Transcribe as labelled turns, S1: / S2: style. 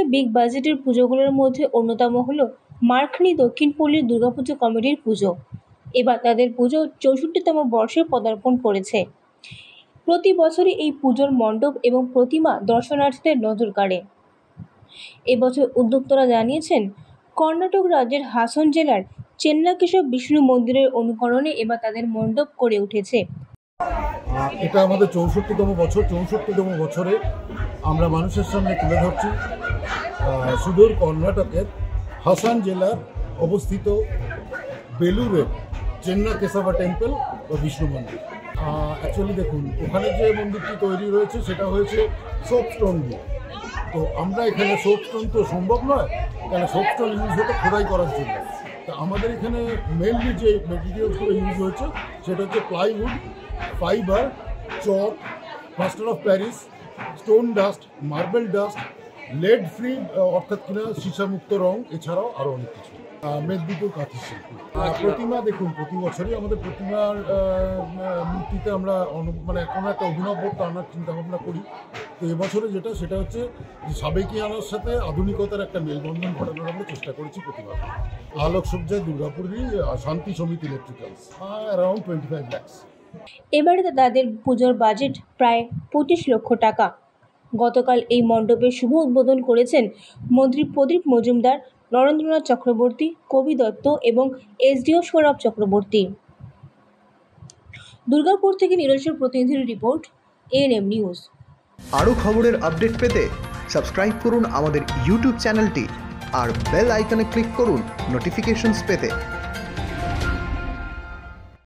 S1: সবচেয়ে বিগ বাজেটের পুজোগুলোর মধ্যে অন্যতম হলো মার্খানি দক্ষিণপল্লীর দুর্গাপুজো কমিটির পুজো। এবার তাদের পুজো ৬৪তম বর্ষে পদার্পণ করেছে। প্রতি বছরই এই পুজোর মণ্ডপ এবং প্রতিমা দর্শনার্থীদের নজর কাড়ে। এবছর উদ্যোক্তারা জানিয়েছেন, কর্ণাটক রাজ্যের হাসন জেলার চেন্নাকেশব বিষ্ণু মন্দিরের অনুকরণে এবার তাদের মণ্ডপ করে উঠেছে।
S2: এটা আমাদের ৬৪তম বছর। ৬৪তম বছরে আমরা মানুষের সামনে তুলে ধরছি সুদূর কর্ণাটকের হাসান জেলার অবস্থিত বেলুরের চেন্নাকেশবা টেম্পল বা বিষ্ণু মন্দির। অ্যাকচুয়ালি দেখুন, ওখানে যে মন্দিরটি তৈরি হয়েছে সেটা হয়েছে সোপস্টোন দিয়ে। তো আমরা এখানে সোপস্টোন তো সম্ভব নয়, কেন সোপস্টোন ইউজ হতো খোদাই করার জন্য। তা আমাদের এখানে মেনলি যে মেটেরিয়ালসগুলো ইউজ হয়েছে সেটা হচ্ছে plywood, fibre, chalk, plaster of Paris, stone dust, marble dust, lead free অর্থাৎ কিনা সীসামুক্ত রং, এছাড়াও আরও অনেক কিছু। মেদিনীপুর কাঁথি শিল্পী প্রতিমা, দেখুন প্রতি বছরই আমাদের প্রতিমার মূর্তিতে আমরা মানে কোনো একটা অভিনবত্ব আনার চিন্তাভাবনা করি। তো এবছরে সেটা হচ্ছে যে সাবেকি আনার সাথে আধুনিকতার একটা মেলবন্ধন ঘটানোর আমরা চেষ্টা করেছি প্রতিমা। আলোকসজ্জায় দুর্গাপুরী শান্তি সমিতি ইলেকট্রিক্যালস অ্যারাউন্ড 25 lakhs।
S1: এবারে তাদের পুজোর বাজেট প্রায় 25 লক্ষ টাকা। গতকাল এই মণ্ডপের শুভ উদ্বোধন করেছেন মন্ত্রী প্রদীপ মজুমদার, নরেন্দ্রনাথ চক্রবর্তী, কবি দত্ত এবং এসডিও সৌরভ চক্রবর্তী। দুর্গাপুর থেকে নিরঞ্জন প্রতিনিধির রিপোর্ট, এএনএম নিউজ।
S3: আরও খবরের আপডেট পেতে সাবস্ক্রাইব করুন আমাদের ইউটিউব চ্যানেলটি আর বেল আইকনে ক্লিক করুন নোটিফিকেশনস পেতে।